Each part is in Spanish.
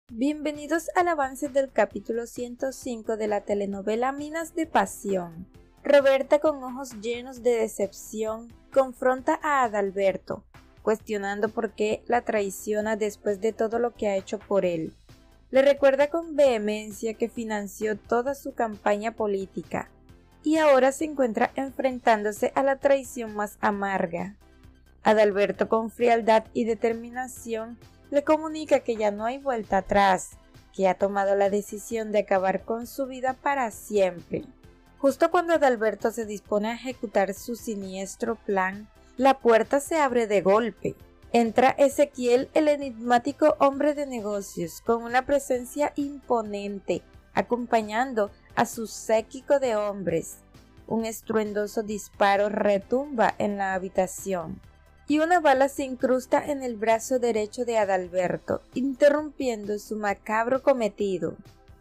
Bienvenidos al avance del capítulo 105 de la telenovela Minas de Pasión. Roberta, con ojos llenos de decepción, confronta a Adalberto, cuestionando por qué la traiciona después de todo lo que ha hecho por él. Le recuerda con vehemencia que financió toda su campaña política y ahora se encuentra enfrentándose a la traición más amarga. Adalberto, con frialdad y determinación, le comunica que ya no hay vuelta atrás, que ha tomado la decisión de acabar con su vida para siempre. Justo cuando Adalberto se dispone a ejecutar su siniestro plan, la puerta se abre de golpe. Entra Ezequiel, el enigmático hombre de negocios, con una presencia imponente, acompañando a su séquito de hombres. Un estruendoso disparo retumba en la habitación y una bala se incrusta en el brazo derecho de Adalberto, interrumpiendo su macabro cometido.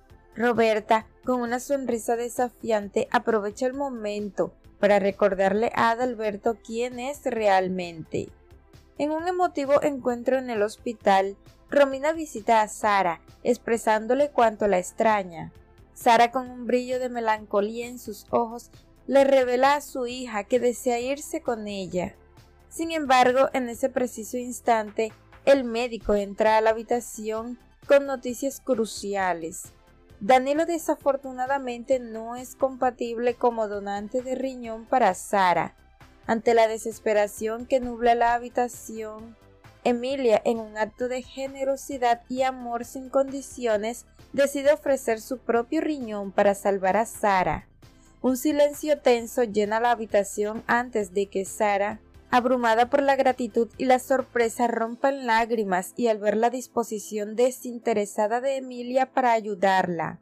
Roberta, con una sonrisa desafiante, aprovecha el momento para recordarle a Adalberto quién es realmente. En un emotivo encuentro en el hospital, Romina visita a Sara, expresándole cuánto la extraña. Sara, con un brillo de melancolía en sus ojos, le revela a su hija que desea irse con ella. Sin embargo, en ese preciso instante, el médico entra a la habitación con noticias cruciales. Danilo desafortunadamente no es compatible como donante de riñón para Sara. Ante la desesperación que nubla la habitación, Emilia, en un acto de generosidad y amor sin condiciones, decide ofrecer su propio riñón para salvar a Sara. Un silencio tenso llena la habitación antes de que Sara, abrumada por la gratitud y la sorpresa, rompa en lágrimas y al ver la disposición desinteresada de Emilia para ayudarla.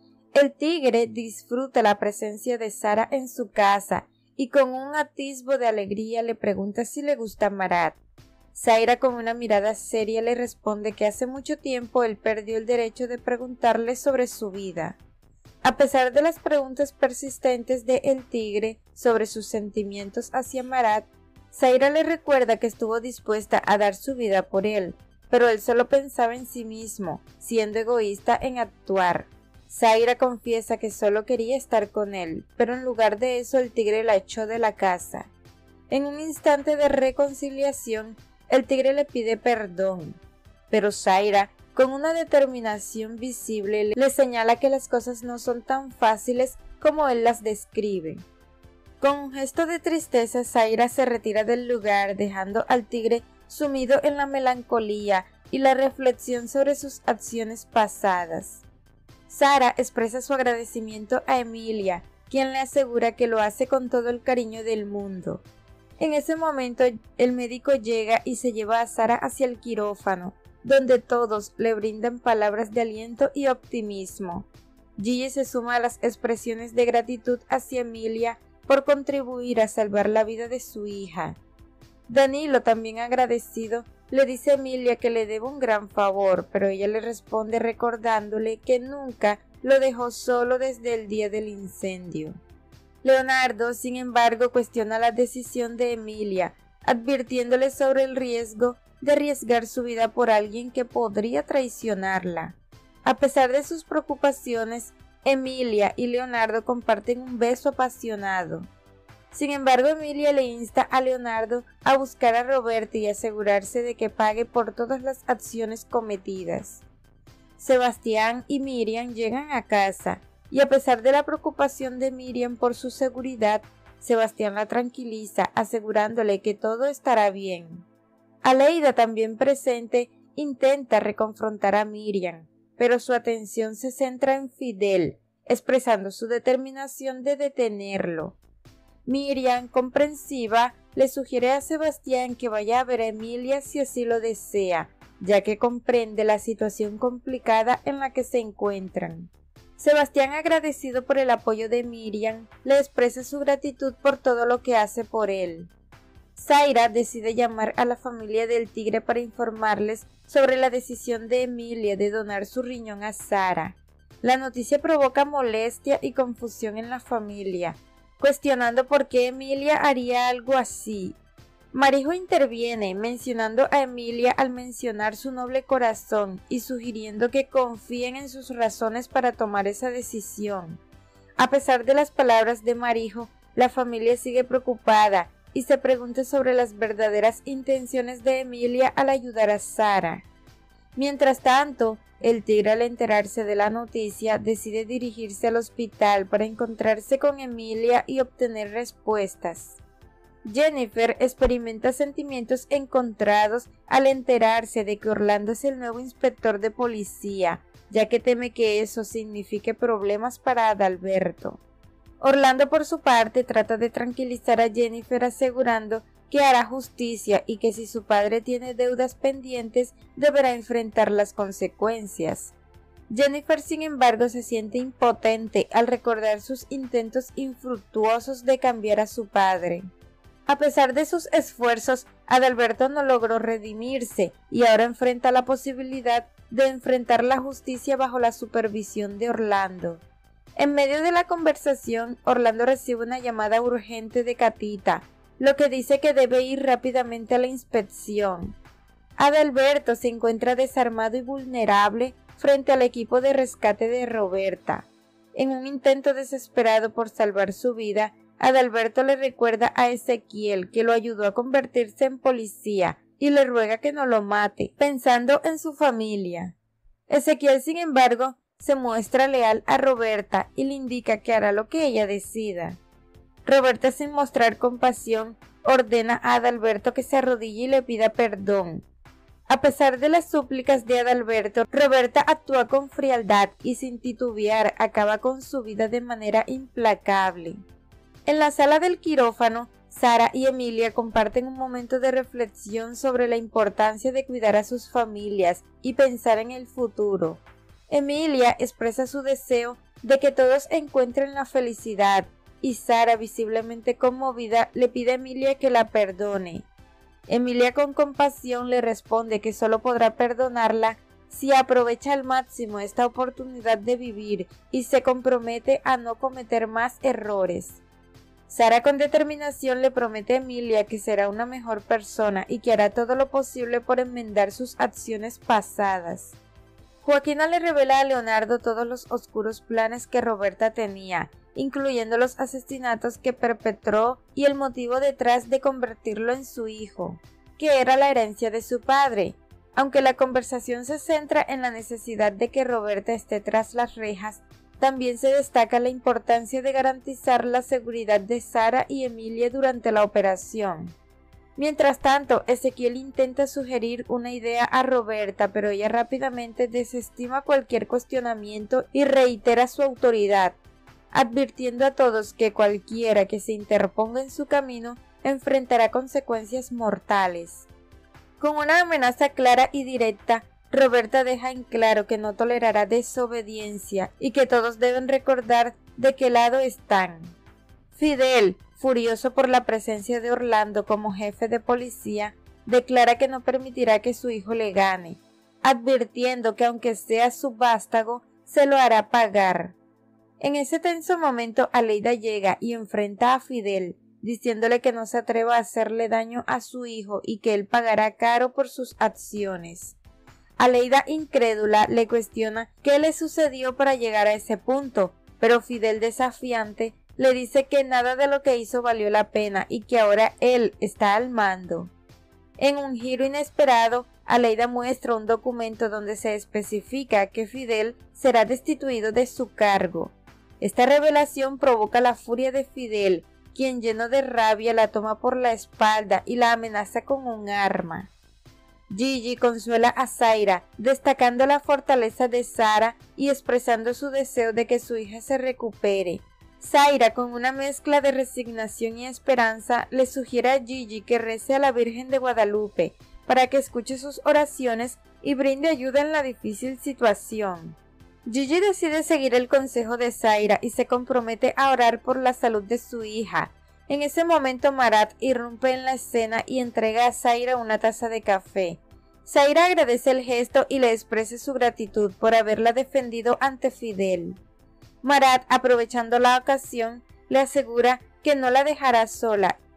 El tigre disfruta la presencia de Sara en su casa y con un atisbo de alegría le pregunta si le gusta Marat. Zaira, con una mirada seria, le responde que hace mucho tiempo él perdió el derecho de preguntarle sobre su vida. A pesar de las preguntas persistentes de El Tigre sobre sus sentimientos hacia Marat, Zaira le recuerda que estuvo dispuesta a dar su vida por él, pero él solo pensaba en sí mismo, siendo egoísta en actuar. Zaira confiesa que solo quería estar con él, pero en lugar de eso el tigre la echó de la casa. En un instante de reconciliación, el tigre le pide perdón, pero Zaira, con una determinación visible, le señala que las cosas no son tan fáciles como él las describe. Con un gesto de tristeza, Zaira se retira del lugar, dejando al tigre sumido en la melancolía y la reflexión sobre sus acciones pasadas. Sara expresa su agradecimiento a Emilia, quien le asegura que lo hace con todo el cariño del mundo. En ese momento, el médico llega y se lleva a Sara hacia el quirófano, donde todos le brindan palabras de aliento y optimismo. Gigi se suma a las expresiones de gratitud hacia Emilia por contribuir a salvar la vida de su hija. Danilo, también agradecido, le dice a Emilia que le debe un gran favor, pero ella le responde recordándole que nunca lo dejó solo desde el día del incendio. Leonardo, sin embargo, cuestiona la decisión de Emilia, advirtiéndole sobre el riesgo de arriesgar su vida por alguien que podría traicionarla. A pesar de sus preocupaciones, Emilia y Leonardo comparten un beso apasionado. Sin embargo, Emilia le insta a Leonardo a buscar a Roberto y asegurarse de que pague por todas las acciones cometidas. Sebastián y Miriam llegan a casa, y a pesar de la preocupación de Miriam por su seguridad, Sebastián la tranquiliza, asegurándole que todo estará bien. Aleida, también presente, intenta reconfrontar a Miriam, pero su atención se centra en Fidel, expresando su determinación de detenerlo. Miriam, comprensiva, le sugiere a Sebastián que vaya a ver a Emilia si así lo desea, ya que comprende la situación complicada en la que se encuentran. Sebastián, agradecido por el apoyo de Miriam, le expresa su gratitud por todo lo que hace por él. Zaira decide llamar a la familia del tigre para informarles sobre la decisión de Emilia de donar su riñón a Sara. La noticia provoca molestia y confusión en la familia, cuestionando por qué Emilia haría algo así. Marijo interviene, mencionando a Emilia al mencionar su noble corazón y sugiriendo que confíen en sus razones para tomar esa decisión. A pesar de las palabras de Marijo, la familia sigue preocupada y se pregunta sobre las verdaderas intenciones de Emilia al ayudar a Sara. Mientras tanto, el tigre, al enterarse de la noticia, decide dirigirse al hospital para encontrarse con Emilia y obtener respuestas. Jennifer experimenta sentimientos encontrados al enterarse de que Orlando es el nuevo inspector de policía, ya que teme que eso signifique problemas para Adalberto. Orlando, por su parte, trata de tranquilizar a Jennifer asegurando que hará justicia y que si su padre tiene deudas pendientes, deberá enfrentar las consecuencias. Jennifer, sin embargo, se siente impotente al recordar sus intentos infructuosos de cambiar a su padre. A pesar de sus esfuerzos, Adalberto no logró redimirse y ahora enfrenta la posibilidad de enfrentar la justicia bajo la supervisión de Orlando. En medio de la conversación, Orlando recibe una llamada urgente de Catita, lo que dice que debe ir rápidamente a la inspección. Adalberto se encuentra desarmado y vulnerable frente al equipo de rescate de Roberta. En un intento desesperado por salvar su vida, Adalberto le recuerda a Ezequiel que lo ayudó a convertirse en policía y le ruega que no lo mate, pensando en su familia. Ezequiel, sin embargo, se muestra leal a Roberta y le indica que hará lo que ella decida. Roberta, sin mostrar compasión, ordena a Adalberto que se arrodille y le pida perdón. A pesar de las súplicas de Adalberto, Roberta actúa con frialdad y sin titubear acaba con su vida de manera implacable. En la sala del quirófano, Sara y Emilia comparten un momento de reflexión sobre la importancia de cuidar a sus familias y pensar en el futuro. Emilia expresa su deseo de que todos encuentren la felicidad y Sara, visiblemente conmovida, le pide a Emilia que la perdone. Emilia, con compasión, le responde que solo podrá perdonarla si aprovecha al máximo esta oportunidad de vivir y se compromete a no cometer más errores. Sara, con determinación, le promete a Emilia que será una mejor persona y que hará todo lo posible por enmendar sus acciones pasadas. Joaquina le revela a Leonardo todos los oscuros planes que Roberta tenía, incluyendo los asesinatos que perpetró y el motivo detrás de convertirlo en su hijo, que era la herencia de su padre. Aunque la conversación se centra en la necesidad de que Roberta esté tras las rejas, también se destaca la importancia de garantizar la seguridad de Sara y Emilia durante la operación. Mientras tanto, Ezequiel intenta sugerir una idea a Roberta, pero ella rápidamente desestima cualquier cuestionamiento y reitera su autoridad, advirtiendo a todos que cualquiera que se interponga en su camino enfrentará consecuencias mortales. Con una amenaza clara y directa, Roberta deja en claro que no tolerará desobediencia y que todos deben recordar de qué lado están. Fidel, furioso por la presencia de Orlando como jefe de policía, declara que no permitirá que su hijo le gane, advirtiendo que aunque sea su vástago, se lo hará pagar. En ese tenso momento, Aleida llega y enfrenta a Fidel, diciéndole que no se atreva a hacerle daño a su hijo y que él pagará caro por sus acciones. Aleida, incrédula, le cuestiona qué le sucedió para llegar a ese punto, pero Fidel, desafiante, le dice que nada de lo que hizo valió la pena y que ahora él está al mando. En un giro inesperado, Aleida muestra un documento donde se especifica que Fidel será destituido de su cargo. Esta revelación provoca la furia de Fidel, quien, lleno de rabia, la toma por la espalda y la amenaza con un arma. Gigi consuela a Zaira, destacando la fortaleza de Sara y expresando su deseo de que su hija se recupere. Zaira, con una mezcla de resignación y esperanza, le sugiere a Gigi que rece a la Virgen de Guadalupe para que escuche sus oraciones y brinde ayuda en la difícil situación. Gigi decide seguir el consejo de Zaira y se compromete a orar por la salud de su hija. En ese momento, Marat irrumpe en la escena y entrega a Zaira una taza de café. Zaira agradece el gesto y le expresa su gratitud por haberla defendido ante Fidel. Marat, aprovechando la ocasión, le asegura que no la dejará sola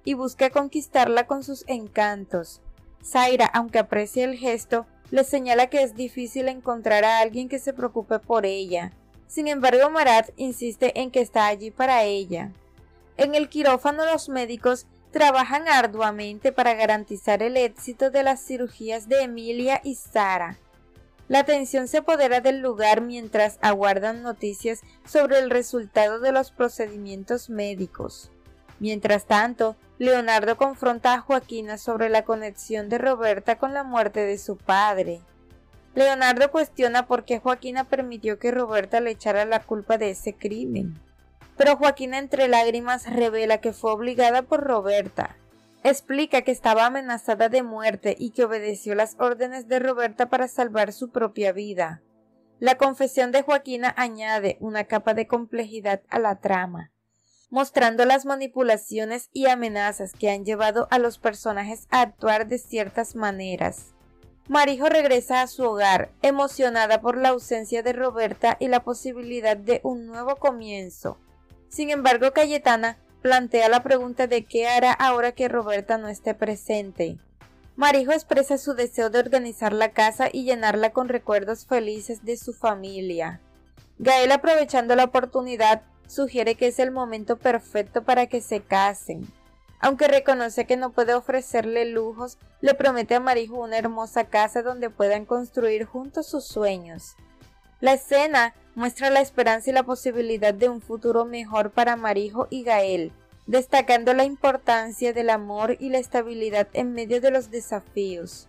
y busca conquistarla con sus encantos. Zaira, aunque aprecia el gesto, le señala que es difícil encontrar a alguien que se preocupe por ella. Sin embargo, Marat insiste en que está allí para ella. En el quirófano los médicos trabajan arduamente para garantizar el éxito de las cirugías de Emilia y Sara. La tensión se apodera del lugar mientras aguardan noticias sobre el resultado de los procedimientos médicos. Mientras tanto, Leonardo confronta a Joaquina sobre la conexión de Roberta con la muerte de su padre. Leonardo cuestiona por qué Joaquina permitió que Roberta le echara la culpa de ese crimen. Pero Joaquina entre lágrimas revela que fue obligada por Roberta. Explica que estaba amenazada de muerte y que obedeció las órdenes de Roberta para salvar su propia vida. La confesión de Joaquina añade una capa de complejidad a la trama, mostrando las manipulaciones y amenazas que han llevado a los personajes a actuar de ciertas maneras. Marijo regresa a su hogar, emocionada por la ausencia de Roberta y la posibilidad de un nuevo comienzo. Sin embargo, Cayetana plantea la pregunta de qué hará ahora que Roberta no esté presente. Marijo expresa su deseo de organizar la casa y llenarla con recuerdos felices de su familia. Gael, aprovechando la oportunidad, sugiere que es el momento perfecto para que se casen. Aunque reconoce que no puede ofrecerle lujos, le promete a Marijo una hermosa casa donde puedan construir juntos sus sueños. La escena muestra la esperanza y la posibilidad de un futuro mejor para Marijo y Gael, destacando la importancia del amor y la estabilidad en medio de los desafíos.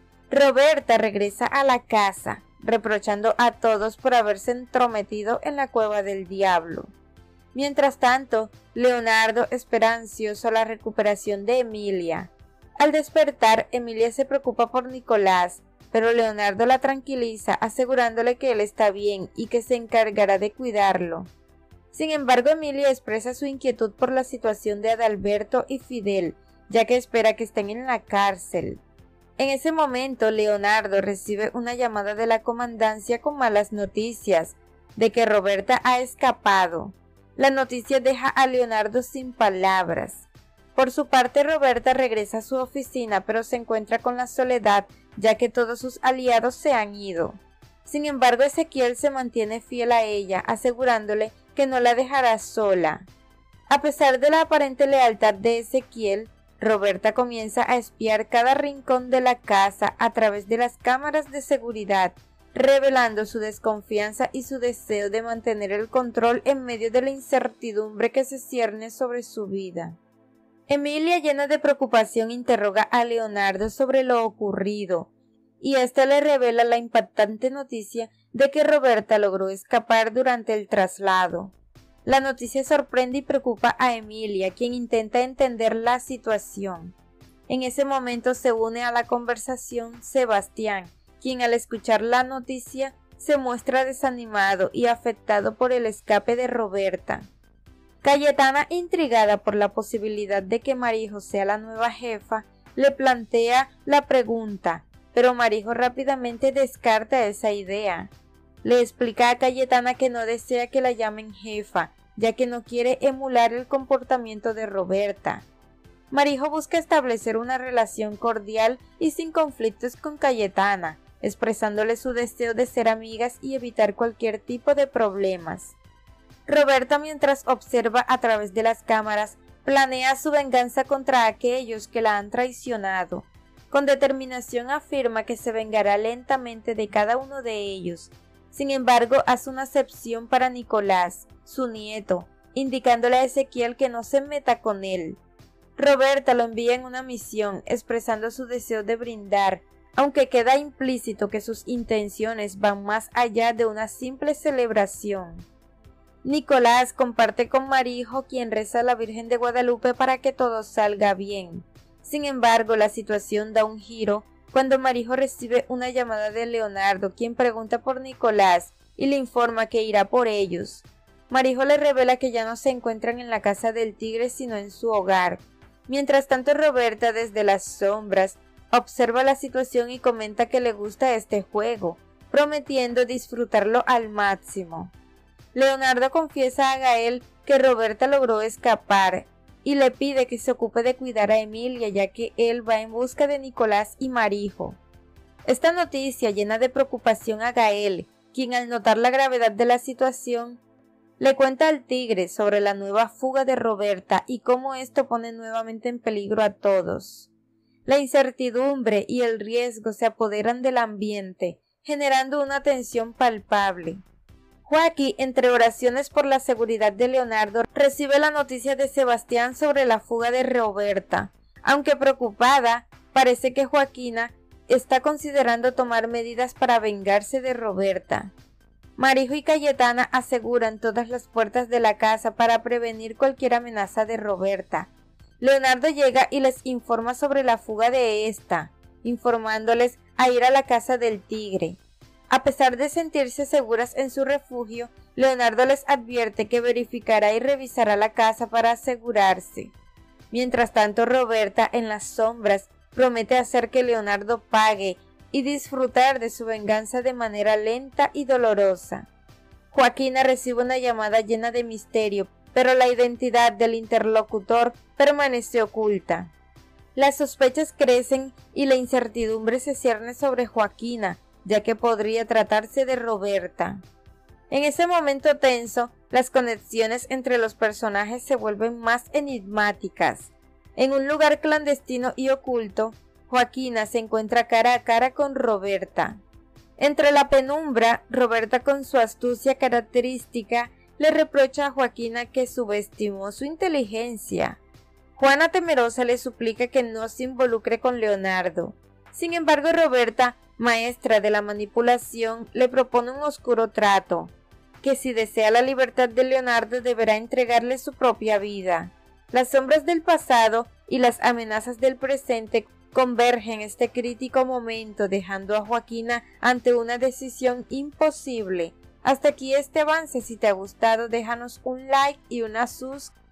Roberta regresa a la casa, reprochando a todos por haberse entrometido en la cueva del diablo. Mientras tanto, Leonardo espera ansioso la recuperación de Emilia. Al despertar, Emilia se preocupa por Nicolás, pero Leonardo la tranquiliza asegurándole que él está bien y que se encargará de cuidarlo. Sin embargo, Emilia expresa su inquietud por la situación de Adalberto y Fidel, ya que espera que estén en la cárcel. En ese momento, Leonardo recibe una llamada de la comandancia con malas noticias, de que Roberta ha escapado. La noticia deja a Leonardo sin palabras. Por su parte, Roberta regresa a su oficina, pero se encuentra con la soledad, ya que todos sus aliados se han ido. Sin embargo, Ezequiel se mantiene fiel a ella, asegurándole que no la dejará sola. A pesar de la aparente lealtad de Ezequiel, Roberta comienza a espiar cada rincón de la casa a través de las cámaras de seguridad, revelando su desconfianza y su deseo de mantener el control en medio de la incertidumbre que se cierne sobre su vida. Emilia, llena de preocupación, interroga a Leonardo sobre lo ocurrido, y éste le revela la impactante noticia de que Roberta logró escapar durante el traslado. La noticia sorprende y preocupa a Emilia, quien intenta entender la situación. En ese momento se une a la conversación Sebastián, quien al escuchar la noticia se muestra desanimado y afectado por el escape de Roberta. Cayetana, intrigada por la posibilidad de que Marijo sea la nueva jefa, le plantea la pregunta, pero Marijo rápidamente descarta esa idea. Le explica a Cayetana que no desea que la llamen jefa, ya que no quiere emular el comportamiento de Roberta. Marijo busca establecer una relación cordial y sin conflictos con Cayetana, expresándole su deseo de ser amigas y evitar cualquier tipo de problemas. Roberta, mientras observa a través de las cámaras, planea su venganza contra aquellos que la han traicionado. Con determinación afirma que se vengará lentamente de cada uno de ellos. Sin embargo, hace una excepción para Nicolás, su nieto, indicándole a Ezequiel que no se meta con él. Roberta lo envía en una misión, expresando su deseo de brindar, aunque queda implícito que sus intenciones van más allá de una simple celebración. Nicolás comparte con Marijo, quien reza a la Virgen de Guadalupe para que todo salga bien. Sin embargo, la situación da un giro cuando Marijo recibe una llamada de Leonardo, quien pregunta por Nicolás y le informa que irá por ellos. Marijo le revela que ya no se encuentran en la casa del tigre sino en su hogar. Mientras tanto, Roberta, desde las sombras, observa la situación y comenta que le gusta este juego, prometiendo disfrutarlo al máximo. Leonardo confiesa a Gael que Roberta logró escapar y le pide que se ocupe de cuidar a Emilia, ya que él va en busca de Nicolás y Marijo. Esta noticia llena de preocupación a Gael, quien al notar la gravedad de la situación, le cuenta al tigre sobre la nueva fuga de Roberta y cómo esto pone nuevamente en peligro a todos. La incertidumbre y el riesgo se apoderan del ambiente, generando una tensión palpable. Joaquín, entre oraciones por la seguridad de Leonardo, recibe la noticia de Sebastián sobre la fuga de Roberta. Aunque preocupada, parece que Joaquina está considerando tomar medidas para vengarse de Roberta. Marijo y Cayetana aseguran todas las puertas de la casa para prevenir cualquier amenaza de Roberta. Leonardo llega y les informa sobre la fuga de esta, informándoles a ir a la casa del tigre. A pesar de sentirse seguras en su refugio, Leonardo les advierte que verificará y revisará la casa para asegurarse. Mientras tanto, Roberta, en las sombras, promete hacer que Leonardo pague y disfrutar de su venganza de manera lenta y dolorosa. Joaquina recibe una llamada llena de misterio, pero la identidad del interlocutor permanece oculta. Las sospechas crecen y la incertidumbre se cierne sobre Joaquina, ya que podría tratarse de Roberta. En ese momento tenso, las conexiones entre los personajes se vuelven más enigmáticas. En un lugar clandestino y oculto, Joaquina se encuentra cara a cara con Roberta. Entre la penumbra, Roberta, con su astucia característica, le reprocha a Joaquina que subestimó su inteligencia. Juana, temerosa, le suplica que no se involucre con Leonardo. Sin embargo, Roberta, maestra de la manipulación, le propone un oscuro trato, que si desea la libertad de Leonardo deberá entregarle su propia vida. Las sombras del pasado y las amenazas del presente convergen en este crítico momento, dejando a Joaquina ante una decisión imposible. Hasta aquí este avance. Si te ha gustado, déjanos un like y una suscripción.